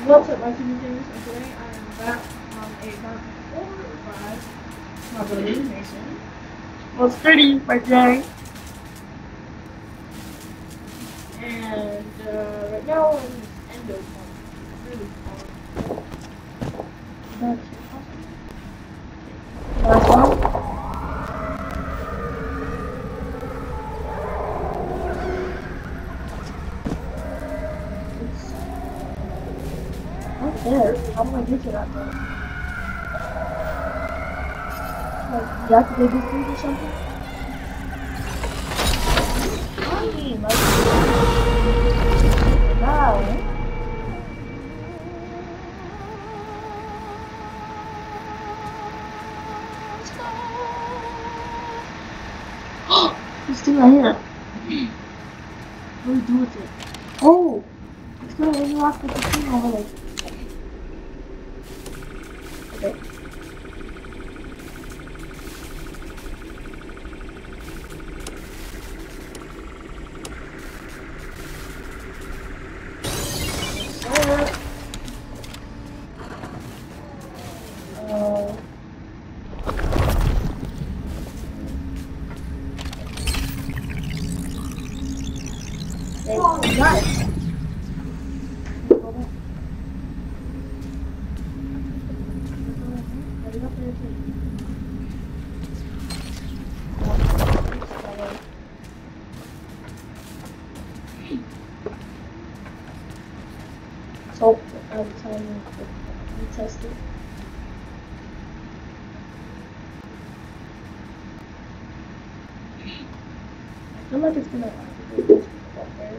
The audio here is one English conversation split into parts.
What's up, my community? And today I am back on a part 4 or 5. My brother Mason. Well, it's Freddy, my gang. And right now we're in this endo part. It's really fun. That's last one. Right there. How do I get to that though? Like, deactivate this dude or something? I mean, like, now. This thing right here. What do we do with it? Oh! It's gonna interact with the thing over there. Okay. Oh, nice. So, I'm telling you, we test it. I feel like it's gonna activate this up there.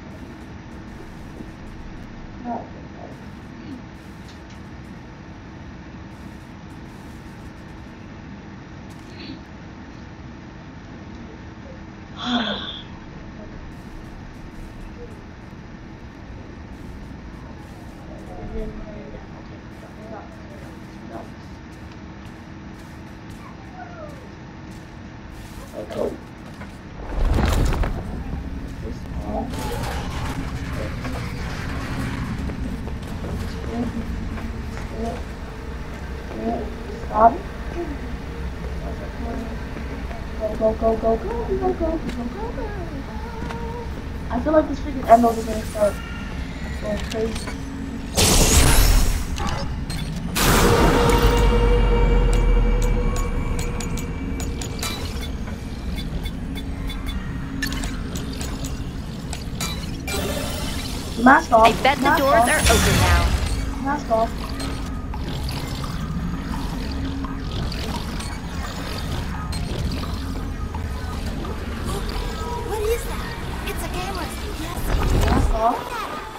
No. Okay. Stop. Go, go, go, go, go, go, go, go, go. I feel like this freaking emerald is gonna start going crazy. Mask off. I bet the doors are open now. Mask off. What is that? It's a camera. Yes. Mask off.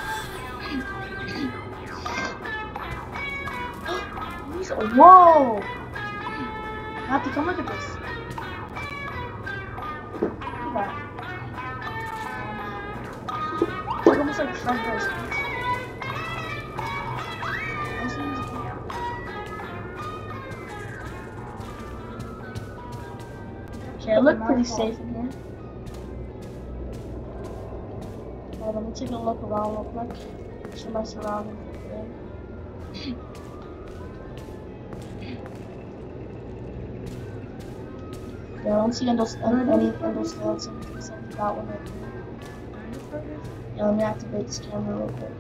Whoa! Matthew, come look at this. Look at that. It's almost like front person. Okay, I look pretty safe in here. Well, let me take a look around real quick. Show my surroundings. Yeah, I don't see any endoskeletons except for that one right here. Yeah, let me activate this camera real quick.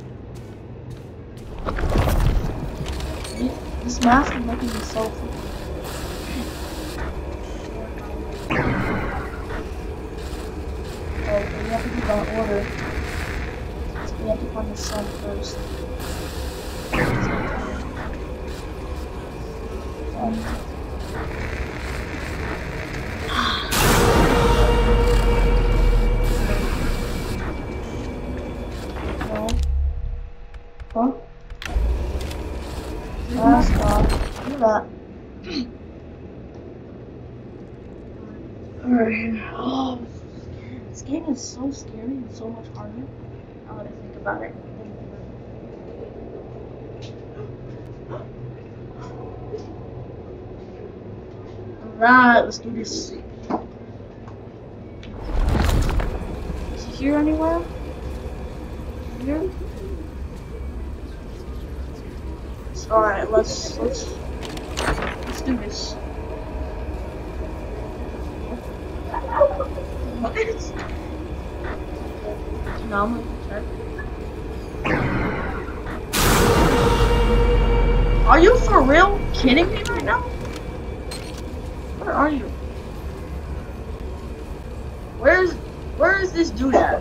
This mask is making me so freaking. Okay, we have to do that order. So we have to find the sun first. Huh? Mask off. Look at that. Alright. Oh, this game is so scary and so much harder. Now that I think about it. Alright, let's do this. Is he here anywhere? Here? Alright, let's do this. Now I'm gonna check. Are you for real kidding me right now? Where are you? Where is this dude at?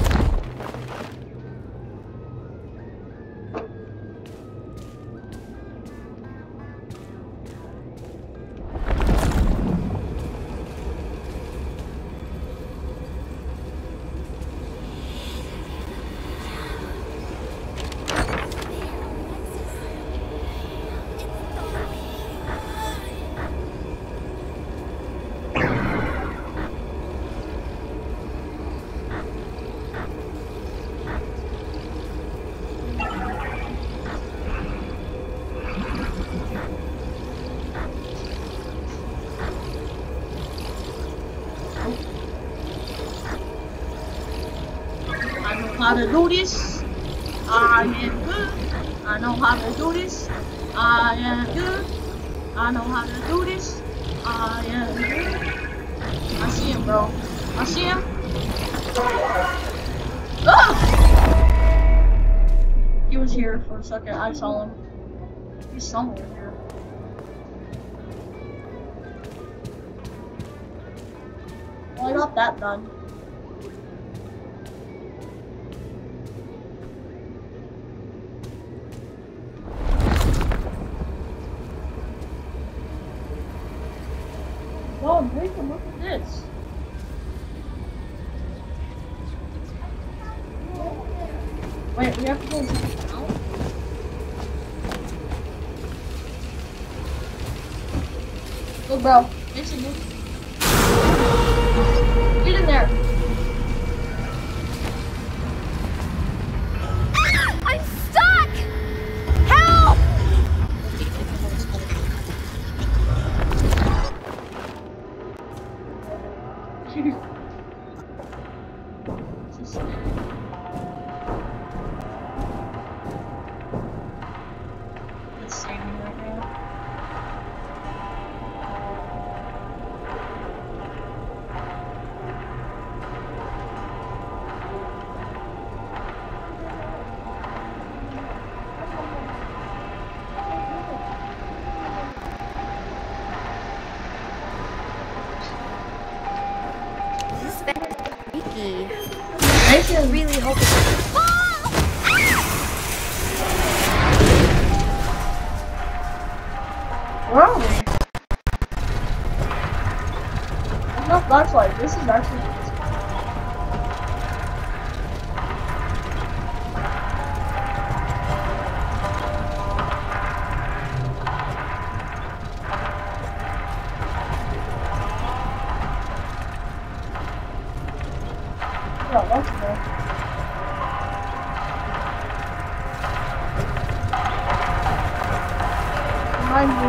How to do this? I am good. I know how to do this. I am good. I know how to do this. I am good. I see him, bro. I see him. Ah! He was here for a second. I saw him. He's somewhere here. Well, I got that done. Oh, Jacob, look at this. Wait, we have to go into the town? Go, bro. It's a new. Get in there. I'm stuck! Help! It's saving right now. This bed is creaky. I I really hope it's Where are we? There's no flashlight. This is actually. Yeah, that's cool. Remind me.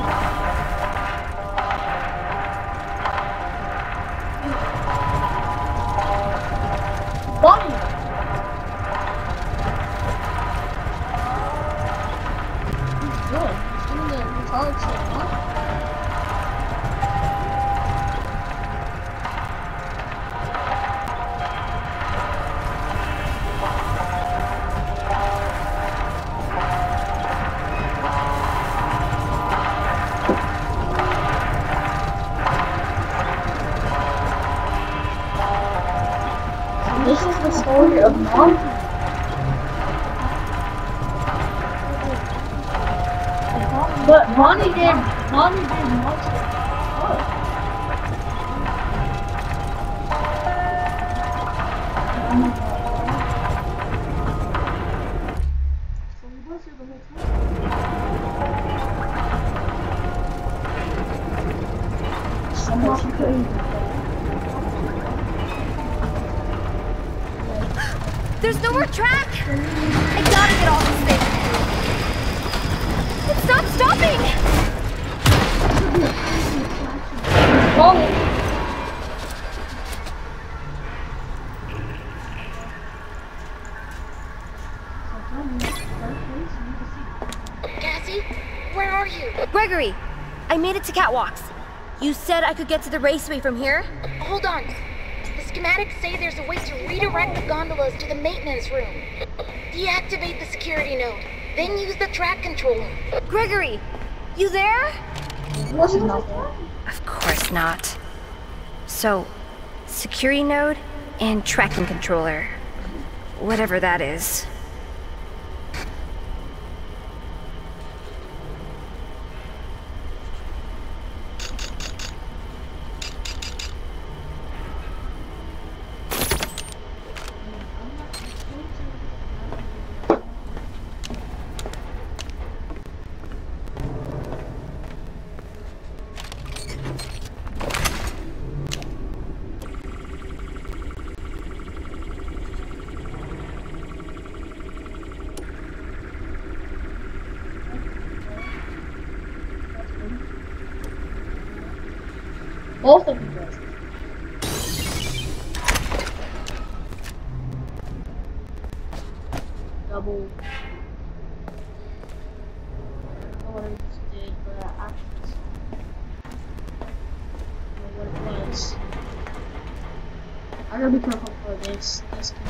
Bonnie! He's doing? He's doing the retarded shit, huh? This is the story of Monty. But Monty did Monty. So he was here the whole time. So much crazy. There's no more track! I gotta get off this thing! It's not stopping! Falling. Gas Cassie, where are you? Gregory, I made it to catwalks. You said I could get to the raceway from here? Hold on. The schematics say there's a way to redirect the gondolas to the maintenance room. Deactivate the security node, then use the track controller. Gregory, you there? Of course it's not there. Of course not. So, security node and tracking controller. Whatever that is. Both of you guys. Double. I don't know what I just did, but I actually don't know what it was. I gotta be careful for this.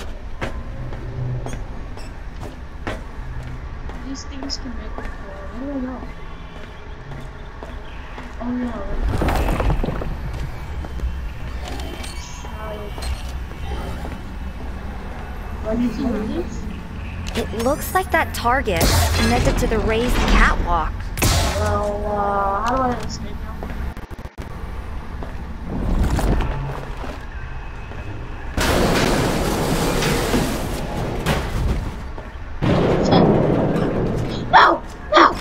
These things can make me fall. What do I know? Oh yeah, right. It looks like that target connected to the raised catwalk. Well, how do I escape now? No! No!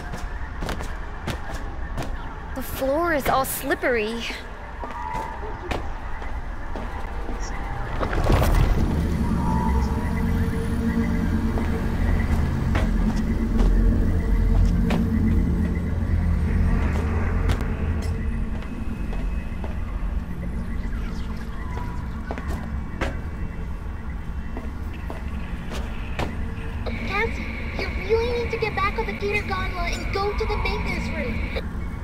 The floor is all slippery. And go to the maintenance room.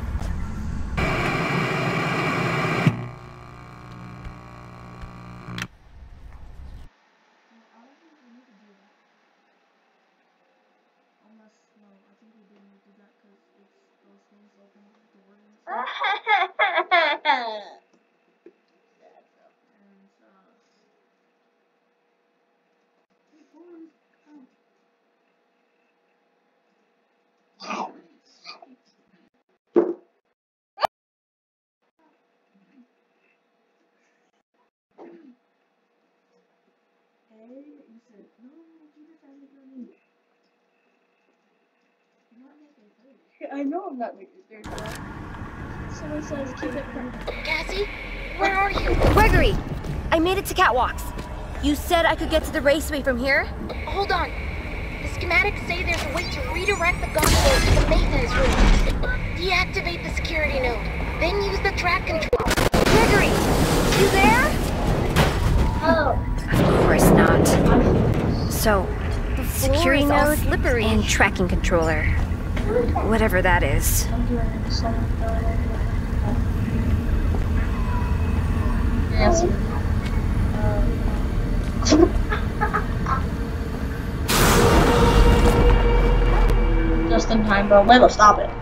I know I'm not making third one. Someone says keep it from Cassie, where are you? Gregory, I made it to catwalks. You said I could get to the raceway from here? Hold on. The schematics say there's a way to redirect the gondolas to the maintenance room. Deactivate the security node, then use the track control. Gregory, you there? Oh. Of course not. So, security node and tracking controller. Whatever that is. Yes. Just in time, bro. Wait, stop it.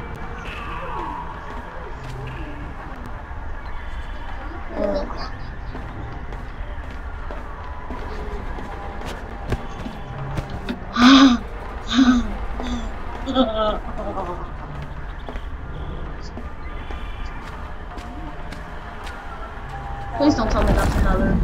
Please don't tell me that's another.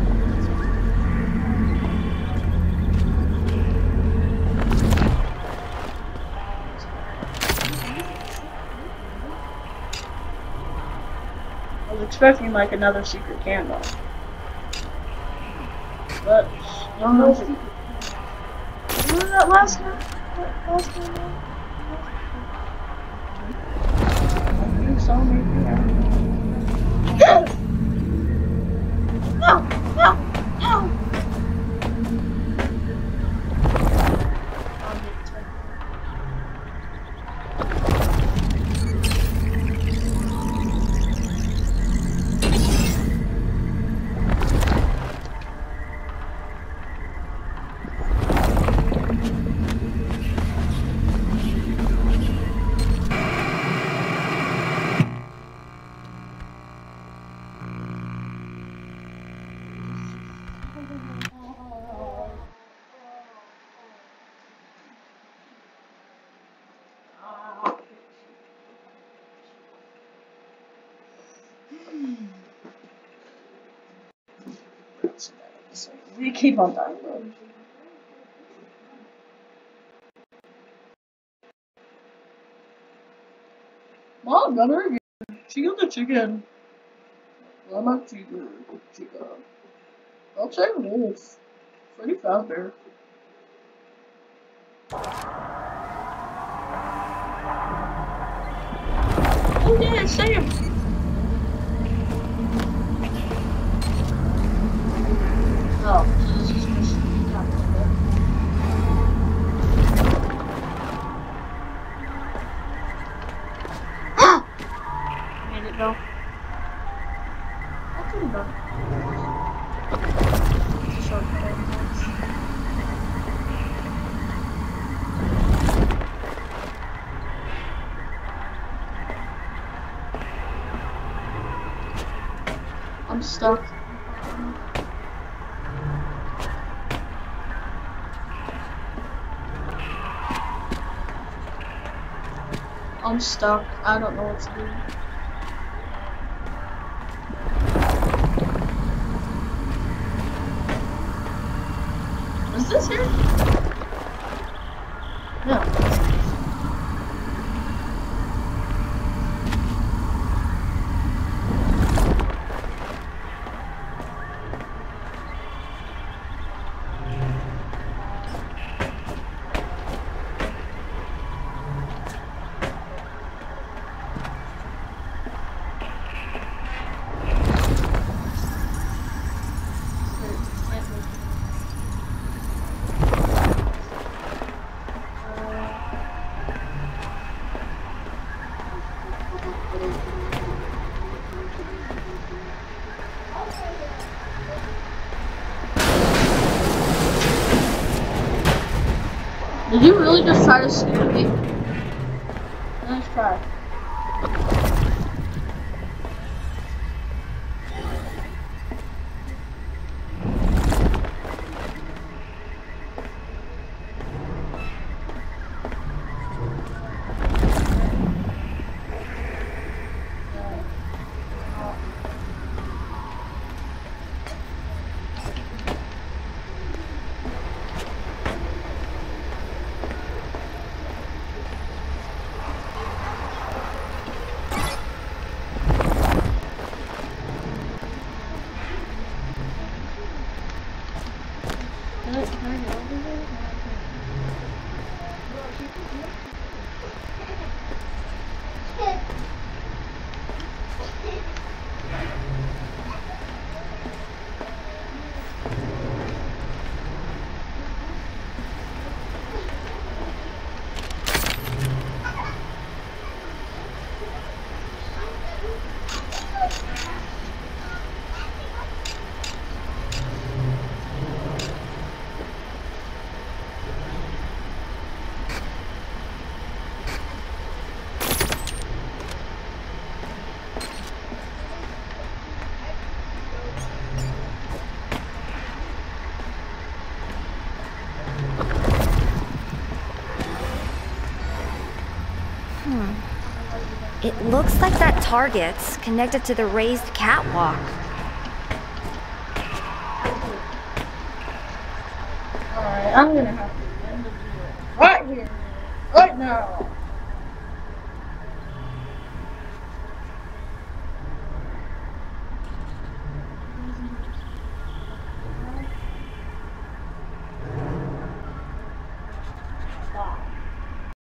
I was expecting like another secret camera. But no secret. Remember that last one? I think so, maybe. No! No! No! You keep on dying, bro. Mom, got her again. She got the chicken. Mama, chicken. I'll check Wolf. Freddy Fazbear. Oh yeah, same. Oh, so this is just made it go. What's in done? It's a shortcut, I guess. I'm stuck. I'm stuck. I don't know what to do. Is this here? No. Did you really just try to scare me? Nice try. It looks like that target's connected to the raised catwalk. Alright, I'm gonna have to end the video right here, right now.